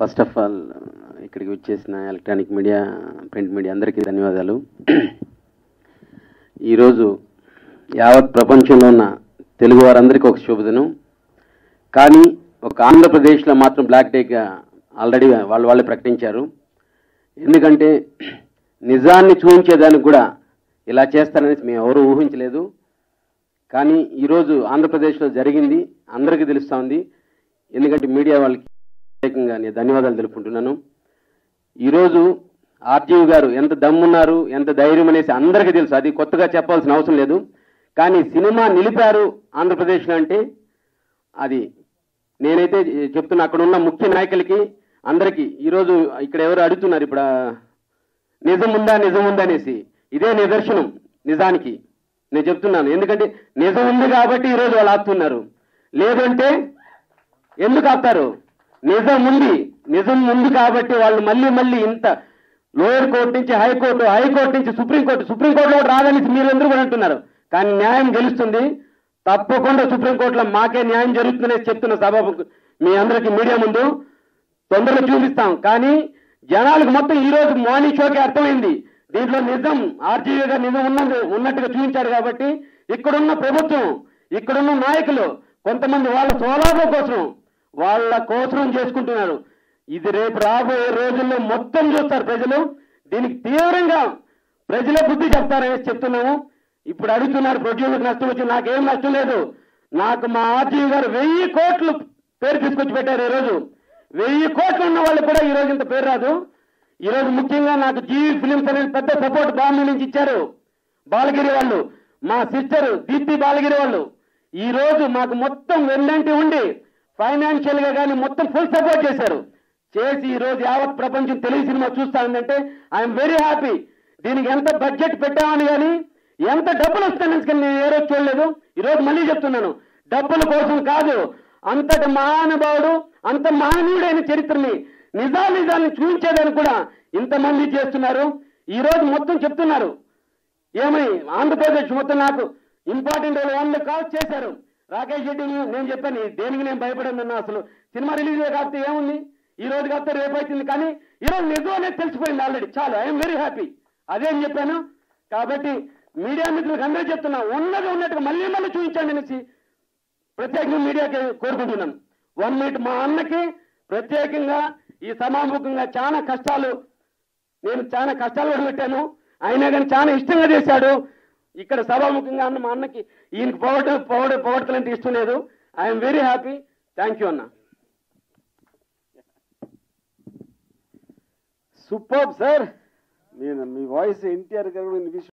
First of all ఇక్కడికి వచ్చేసిన electronic media, print media అందరికీ ధన్యవాదాలు. ఈరోజు యావత్ ప్రపంచంలో ఉన్న తెలుగు వారందరికీ ఒక శుభదినం. కానీ ఒక ఆంధ్రప్రదేశ్లో మాత్రం బ్లాక్ డేగా ఆల్రెడీ వాళ్ళే ప్రకటించారు. ఎందుకంటే నిజాన్ని చూపించేదానికి కూడా ఇలా చేస్తారనేసి మేము ఎవరూ ఊహించలేదు. కానీ ఈరోజు ఆంధ్రప్రదేశ్లో జరిగింది అందరికీ తెలుస్తూ ఉంది. ఎందుకంటే మీడియా వాళ్ళకి ప్రత్యేకంగా నేను ధన్యవాదాలు తెలుపుకుంటున్నాను. ఈరోజు ఆర్జీవి గారు ఎంత దమ్మున్నారు, ఎంత ధైర్యం అనేసి అందరికీ తెలుసు, అది కొత్తగా చెప్పాల్సిన అవసరం లేదు. కానీ సినిమా నిలిపారు ఆంధ్రప్రదేశ్లో అంటే అది నేనైతే చెప్తున్నా, అక్కడ ఉన్న ముఖ్య నాయకులకి అందరికీ. ఈరోజు ఇక్కడ ఎవరు అడుగుతున్నారు ఇప్పుడు నిజం ఉందా అనేసి, ఇదే నిదర్శనం నిజానికి నేను చెప్తున్నాను. ఎందుకంటే నిజం ఉంది కాబట్టి ఈరోజు వాళ్ళు ఆపుతున్నారు, లేదంటే ఎందుకు ఆపుతారు? నిజం ఉంది కాబట్టి వాళ్ళు మళ్ళీ ఇంత లోయర్ కోర్టు నుంచి హైకోర్టు నుంచి సుప్రీంకోర్టులో రాదని మీరందరూ కూడా అంటున్నారు. కానీ న్యాయం గెలుస్తుంది తప్పకుండా. సుప్రీంకోర్టులో మాకే న్యాయం జరుగుతుందనేసి చెప్తున్న సభ మీ అందరికీ మీడియా ముందు తొందరగా చూపిస్తాం. కానీ జనాలకు మొత్తం ఈరోజు మార్నింగ్ షోకి అర్థమైంది, దీంట్లో నిజం ఆర్జీవీ గారు నిజం ఉన్నట్టుగా చూపించారు. కాబట్టి ఇక్కడున్న ప్రభుత్వం, ఇక్కడున్న నాయకులు కొంతమంది వాళ్ళ స్వలాభం కోసం వాళ్ళ కోసం చేసుకుంటున్నారు. ఇది రేపు రాబోయే రోజుల్లో మొత్తం చూస్తారు ప్రజలు. దీనికి తీవ్రంగా ప్రజలే బుద్ధి చెప్తారనేసి చెప్తున్నాము. ఇప్పుడు అడుగుతున్నారు ప్రొడ్యూసర్కి నష్టం వచ్చి, నాకేం నష్టం లేదు. నాకు మా ఆర్జీవీ గారు 1000 కోట్లు పేరు తీసుకొచ్చి పెట్టారు. ఈరోజు 1000 కోట్లు ఉన్న వాళ్ళు కూడా ఈరోజు ఇంత పేరు రాదు. ఈరోజు ముఖ్యంగా నాకు జీవి ఫిలిమ్స్ అనేది పెద్ద సపోర్ట్ బాంబే నుంచి ఇచ్చారు బాలగిరి వాళ్ళు, మా సిస్టర్ దీప్తి బాలగిరి వాళ్ళు. ఈరోజు మాకు మొత్తం వెన్నంటి ఉండి ఫైనాన్షియల్గా కానీ మొత్తం ఫుల్ సపోర్ట్ చేశారు. చేసి ఈరోజు యావత్ ప్రపంచం తెలుగు సినిమా చూస్తా ఉందంటే ఐఎమ్ వెరీ హ్యాపీ. దీనికి ఎంత బడ్జెట్ పెట్టామని కానీ, ఎంత డబ్బులు వస్తాయని కానీ నేను ఏ రోజు చూడలేదు. ఈరోజు మళ్ళీ చెప్తున్నాను, డబ్బుల కోసం కాదు, అంతటి మహానుభావుడు, అంత మహనీయుడైన చరిత్రని నిజాన్ని చూపించేదాన్ని కూడా ఇంతమంది చేస్తున్నారు. ఈరోజు మొత్తం చెప్తున్నారు ఏమని, ఆంధ్రప్రదేశ్ మొత్తం నాకు ఇంపార్టెంట్ 100 కాల్స్ చేశారు. రాకేష్ రెడ్డి నేను చెప్పాను, దేనికి నేను భయపడను, అసలు సినిమా రిలీజ్ కాబట్టి ఏముంది, ఈ రోజు కాబట్టి రేపు అవుతుంది. కానీ ఈరోజు నిజం అనేది తెలిసిపోయింది ఆల్రెడీ, చాలు. I'm very happy. అదే అని చెప్పాను. కాబట్టి మీడియా మిత్రులకు అందరూ చెప్తున్నా, ఉన్నట్టుగా మళ్ళీ చూపించండి అనేసి ప్రత్యేకంగా మీడియాకి కోరుకుంటున్నాను. 1 మినిట్ మా అన్నకి ప్రత్యేకంగా ఈ సమాముఖంగా చాలా కష్టాలు కూడా పెట్టాను. అయినా కానీ చాలా ఇష్టంగా చేశాడు. ఇక్కడ సభాముఖంగా అన్న మా అన్నకి ఈయనకి పొగడతలంటే ఇష్టం లేదు. I'm very happy. Thank you అన్న. Super sir. మీ వాయిస్ NTR గారు